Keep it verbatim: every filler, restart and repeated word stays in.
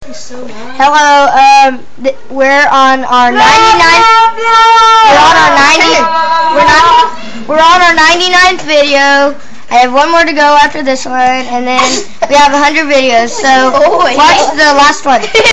Hello, um, th we're on our ninety-ninth. We're on our ninety. We're not. We're on our ninety-ninth video. I have one more to go after this one, and then we have a hundred videos. So watch the last one.